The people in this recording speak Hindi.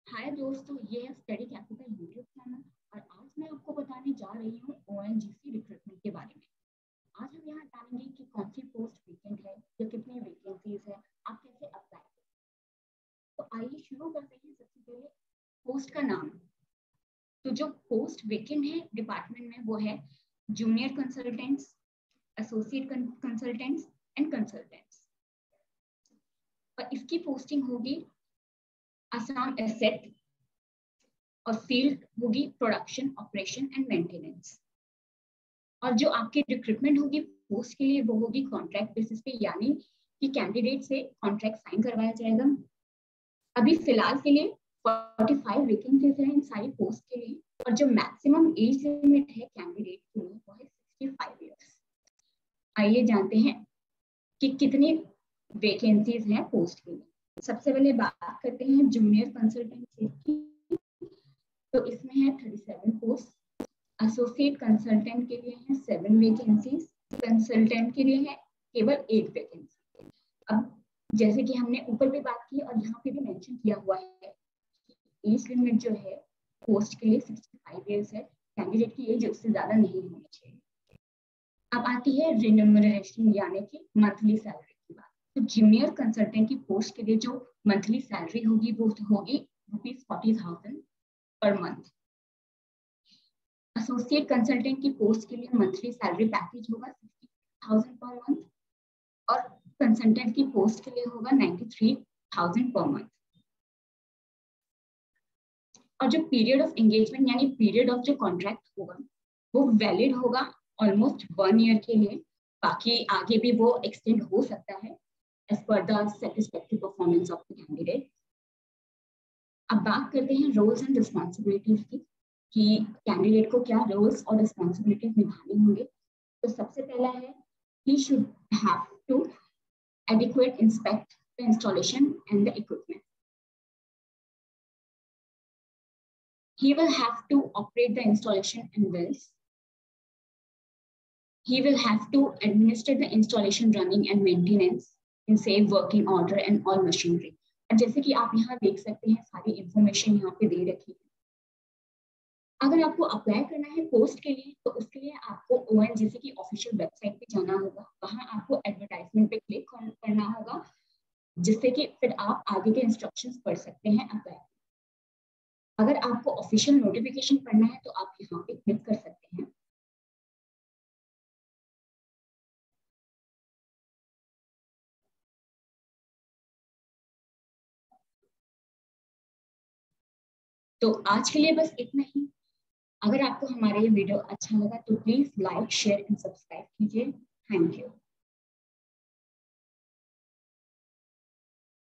हाय दोस्तों, ये है स्टडी कैफे का यूट्यूब चैनल। और आज मैं आपको बताने जा रही हूँ ओएनजीसी रिक्रूटमेंट के बारे में। आज हम यहाँ जानेंगे कि कौन सी पोस्ट वेकेंट है या कितनी वैकेंसीज है, आप कैसे अप्लाई करें। तो आइए शुरू करते हैं। सबसे पहले पोस्ट का नाम। तो जो पोस्ट वेकेंट है डिपार्टमेंट में वो है junior consultants, associate consultants and consultants. और इसकी पोस्टिंग होगी असम एसेट और फील्ड होगी प्रोडक्शन, ऑपरेशन एंड मेंटेनेंस। और जो आपकी रिक्रूटमेंट होगी पोस्ट के लिए वो होगी कॉन्ट्रैक्ट बेसिस पे, यानी कि कैंडिडेट से कॉन्ट्रैक्ट साइन करवाया जाएगा। अभी फिलहाल के लिए 45 वैकेंसीज हैं इन सारी पोस्ट के लिए। और जो मैक्सिमम एज लिमिट है कैंडिडेट के लिए वो है 65 ईयर्स। आइए जानते हैं कि कितनी वैकेंसीज हैं पोस्ट के लिए। सबसे पहले बात करते हैं जूनियर कंसल्टेंट की। तो इसमें है 37 पोस्ट। एसोसिएट कंसल्टेंट के लिए है 7 वैकेंसीज। कंसल्टेंट के लिए है केवल 8 वैकेंसी। अब जैसे कि हमने ऊपर भी बात की और यहाँ पे भी मेंशन किया हुआ है, एज लिमिट जो है पोस्ट के लिए 65 ईयर्स है। कैंडिडेट की एज उससे ज्यादा नहीं होनी चाहिए। अब आती है रिम्यूनरेशन यानी कि मंथली सैलरी की बात। तो जूनियर कंसल्टेंट की पोस्ट के लिए जो मंथली सैलरी होगी वो होगी ₹40,000 पर मंथ। एसोसिएट कंसल्टेंट की पोस्ट के लिए मंथली सैलरी पैकेज होगा 60,000 पर मंथ। और कंसल्टेंट की पोस्ट के लिए होगा 93,000 पर मंथ। और जो पीरियड ऑफ एंगेजमेंट यानी पीरियड ऑफ जो कॉन्ट्रैक्ट होगा वो वैलिड होगा ऑलमोस्ट 1 ईयर के लिए। बाकी आगे भी वो एक्सटेंड हो सकता है as per the satisfactory performance of the candidate. अब बात करते हैं रोल्स एंड रिस्पॉन्सिबिलिटीज की कि कैंडिडेट को क्या रोल्स और रिस्पॉन्सिबिलिटीज निभानी होंगे। तो सबसे पहला है he should have to adequate inspect the installation and the equipment. He will have to operate the installation and wells. He will have to administer the installation, running and maintenance in safe working order and all machinery. और जैसे कि आप यहाँ देख सकते हैं सारी इंफॉर्मेशन यहाँ पे दे रखी है। अगर आपको अप्लाई करना है पोस्ट के लिए तो उसके लिए आपको ओएनजीसी की ऑफिशियल वेबसाइट पे जाना होगा। वहां आपको एडवर्टाइजमेंट पे क्लिक करना होगा जिससे कि फिर आप आगे के इंस्ट्रक्शंस पढ़ सकते हैं अप्लाई। अगर आपको ऑफिशियल नोटिफिकेशन पढ़ना है तो आप यहाँ पे क्लिक कर सकते हैं। तो आज के लिए बस इतना ही। अगर आपको हमारा ये वीडियो अच्छा लगा तो please like, share and subscribe कीजिए। Thank you.